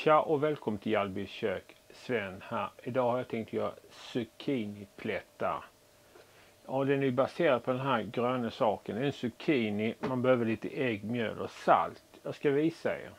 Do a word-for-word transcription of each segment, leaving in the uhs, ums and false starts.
Tja och välkommen till Hjalbys kök. Sven här. Idag har jag tänkt göra zucchiniplättar. Ja, den är baserad på den här gröna saken. Det är en zucchini, man behöver lite ägg, mjöl och salt. Jag ska visa er.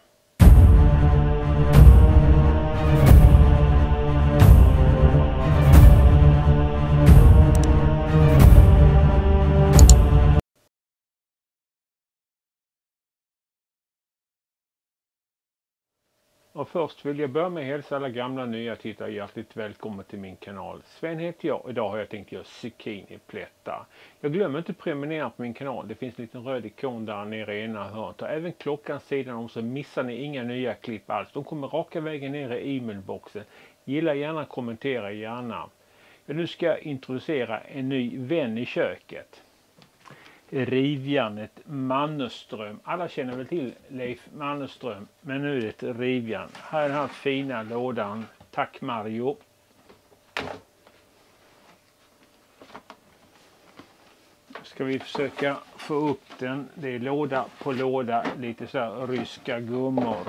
Och först vill jag börja med att hälsa alla gamla och nya tittare hjärtligt välkommen till min kanal. Sven heter jag och idag har jag tänkt göra zucchiniplättar. Jag glömmer inte att prenumerera på min kanal. Det finns en liten röd ikon där nere i ena hörnet. Och även klockan sidan om, så missar ni inga nya klipp alls. De kommer raka vägen ner i e-mailboxen. Gilla gärna, kommentera gärna. Jag nu ska jag introducera en ny vän i köket. Rivjärnet Mannerström. Alla känner väl till Leif Mannerström, men nu är det ett rivjärn. Här är den här fina lådan. Tack Mario. Ska vi försöka få upp den. Det är låda på låda, lite så här ryska gummor.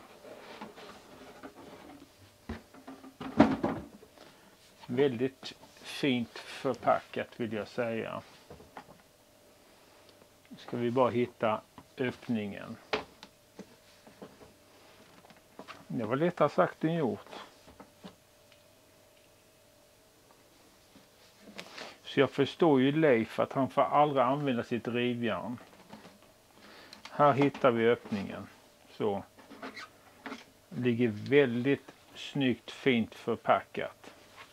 Väldigt fint förpackat vill jag säga. Ska vi bara hitta öppningen. Det var lättare sagt än gjort. Så jag förstår ju Leif att han får aldrig använda sitt rivjärn. Här hittar vi öppningen. Så. Ligger väldigt snyggt fint förpackat.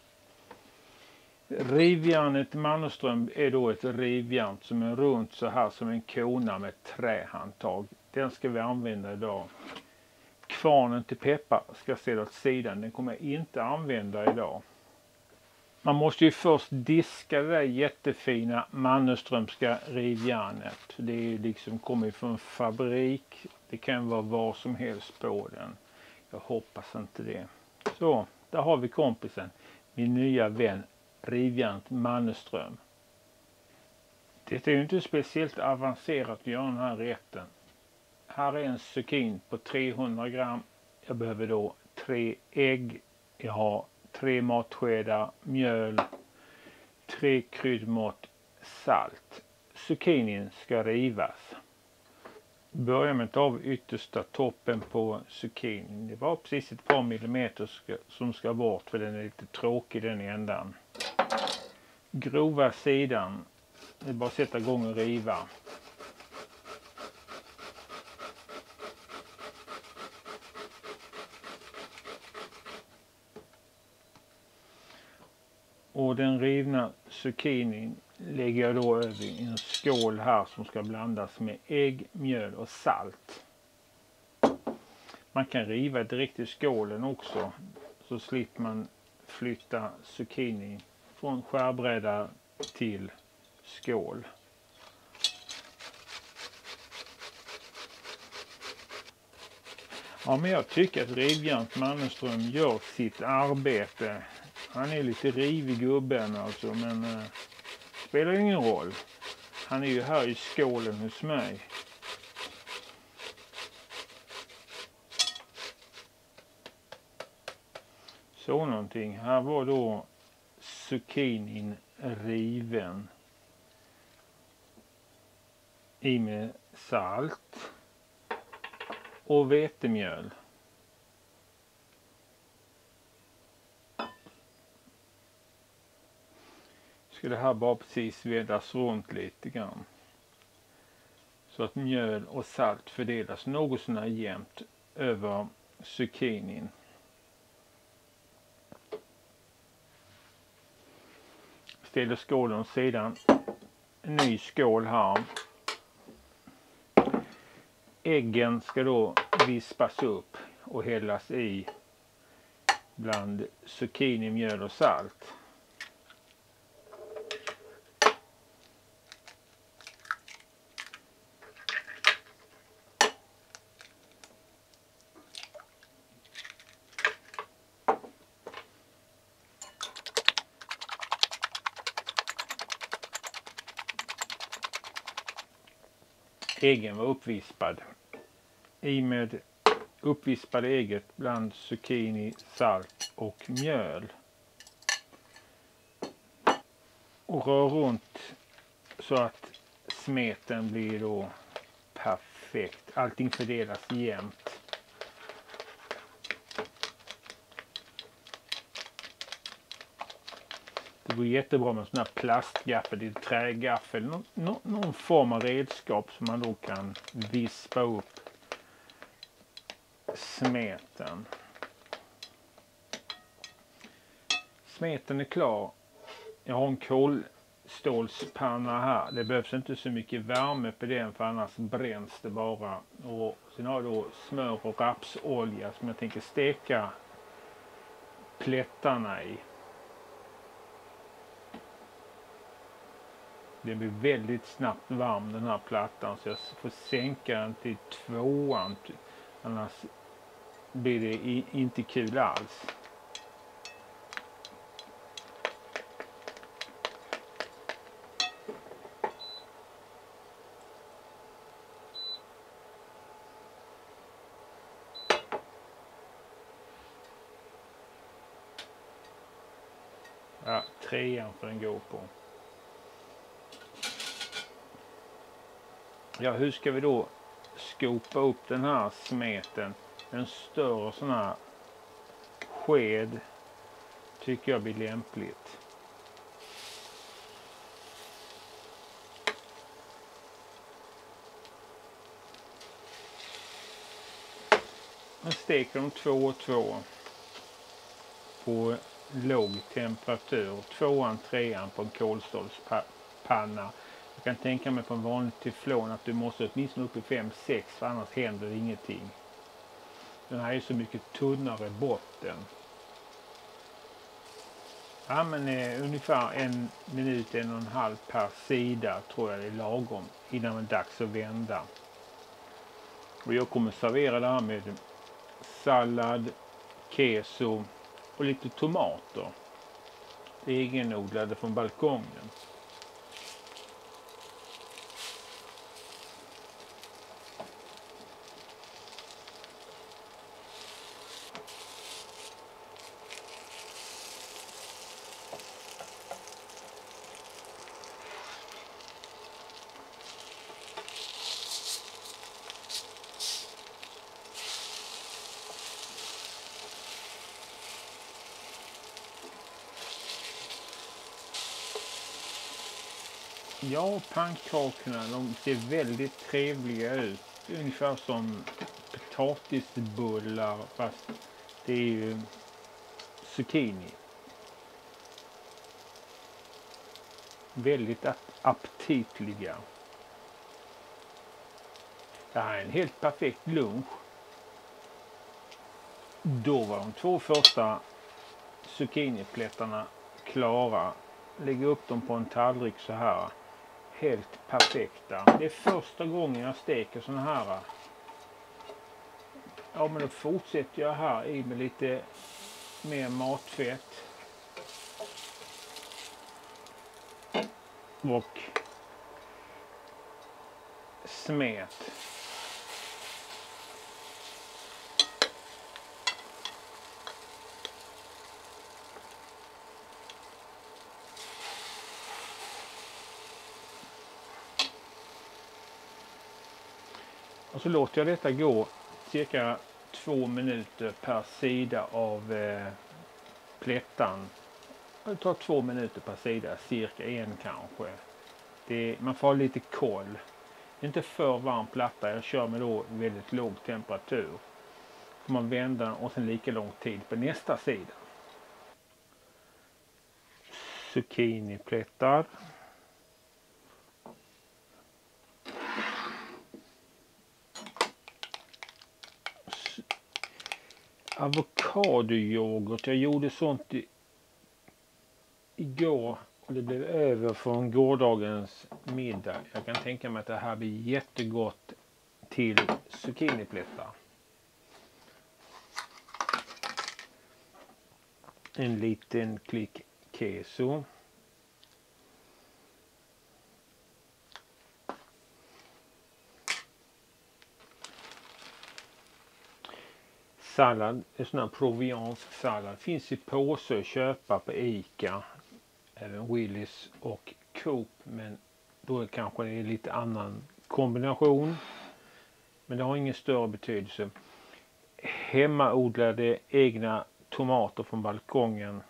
Rivjärnet Mannerström är då ett rivjärn som är runt så här som en kona med trähandtag. Den ska vi använda idag. Kvarnen till peppar ska ställa åt sidan. Den kommer jag inte använda idag. Man måste ju först diska det där jättefina Mannerströmska rivjärnet. Det är ju liksom kommer från fabrik. Det kan vara vad som helst på den. Jag hoppas inte det. Så, där har vi kompisen. Min nya vän. Rivjärnet Mannerström. Det är ju inte speciellt avancerat att göra den här rätten. Här är en zucchini på trehundra gram. Jag behöver då tre ägg. Jag har tre matskedar mjöl. Tre kryddmått salt. Zucchinin ska rivas. Börja med att ta av yttersta toppen på zucchinin. Det var precis ett par millimeter ska, som ska bort, för den är lite tråkig den ändan. Grova sidan. Det är bara att sätta igång och riva. Och den rivna zucchinin lägger jag då över i en skål här som ska blandas med ägg, mjöl och salt. Man kan riva direkt i skålen också, så slipper man flytta zucchini från skärbräda till skål. Ja, men jag tycker att Rivjärnet Mannerström gör sitt arbete. Han är lite rivig gubben alltså, men eh, spelar ingen roll. Han är ju här i skålen hos mig. Så någonting. Här var då zucchinin riven. I med salt. Och vetemjöl. Ska det här bara precis vedas runt lite grann. Så att mjöl och salt fördelas något sånär jämnt över zucchinin. Ställer skålen åt sidan. En ny skål här. Äggen ska då vispas upp och hällas i bland zucchini, mjöl och salt. Äggen var uppvispad. I med uppvispade ägget bland zucchini, salt och mjöl. Och rör runt så att smeten blir då perfekt. Allting fördelas jämnt. Det går jättebra med en sån här plastgaffel, eller trägaffel, någon, någon, någon form av redskap som man då kan vispa upp smeten. Smeten är klar. Jag har en kolstålspanna här. Det behövs inte så mycket värme på den för annars bränns det bara. Och sen har jag då smör och rapsolja som jag tänker steka plättarna i. Det blir väldigt snabbt varm den här plattan så jag får sänka den till tvåan. Annars blir det inte kul alls. Ja, trean får den gå på. Ja, hur ska vi då skopa upp den här smeten? En större sån här sked tycker jag blir lämpligt. Man steker dem två och två på låg temperatur. Tvåan, trean på en kolstålspanna. Jag kan tänka mig på en vanlig teflon att du måste åtminstone upp i fem sex för annars händer det ingenting. Den här är så mycket tunnare botten. Ja, men eh, ungefär en minut, en och en halv per sida tror jag det är lagom innan det är dags att vända. Och jag kommer servera det här med sallad, keso och lite tomater. Egenodlade från balkongen. Ja, pannkakorna de ser väldigt trevliga ut. Ungefär som potatisbullar fast det är ju zucchini. Väldigt aptitliga. Det här är en helt perfekt lunch. Då var de två första zucchiniplättarna klara. Lägger upp dem på en tallrik så här. Helt perfekta. Det är första gången jag steker såna här. Ja, men då fortsätter jag här i med lite mer matfett. Och smet. Och så låter jag detta gå cirka två minuter per sida av eh, plättan. Det tar två minuter per sida, cirka en kanske. Det, man får ha lite koll. Det är inte för varm platta, jag kör med då väldigt låg temperatur. Får man vända och sen lika lång tid på nästa sida. Zucchiniplättar. Avokadoyoghurt. Jag gjorde sånt i, igår och det blev över från gårdagens middag. Jag kan tänka mig att det här blir jättegott till zucchiniplättar. En liten klick keso. sallad, en sån här proviansk sallad. Finns i påse att köpa på Ica, även Willys och Coop, men då är kanske det är lite annan kombination. Men det har ingen större betydelse. Hemmaodlade egna tomater från balkongen.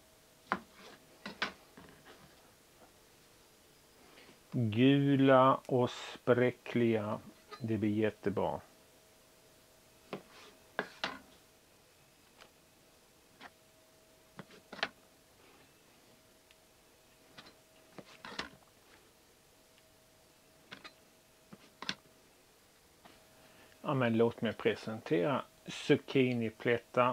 Gula och spräckliga. Det blir jättebra. Ja, men låt mig presentera zucchiniplättar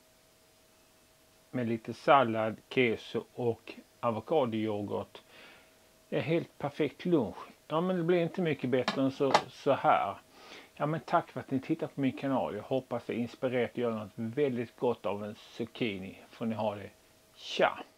med lite sallad, keso och avokadoyoghurt. Det är helt perfekt lunch. Ja, men det blir inte mycket bättre än så, så här. Ja, men tack för att ni tittar på min kanal. Jag hoppas det inspirerat att göra något väldigt gott av en zucchini. Får ni ha det. Tja!